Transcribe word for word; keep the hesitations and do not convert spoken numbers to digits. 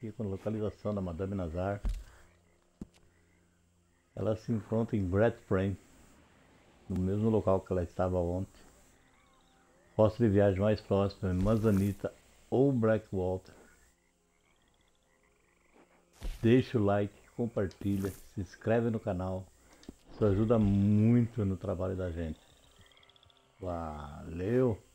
aqui com a localização da Madame Nazar. Ela se encontra em Great Frame, no mesmo local que ela estava ontem. Rota de viagem mais próxima é Manzanita ou Blackwater. Deixa o like, compartilha, se inscreve no canal. Isso ajuda muito no trabalho da gente. Valeu!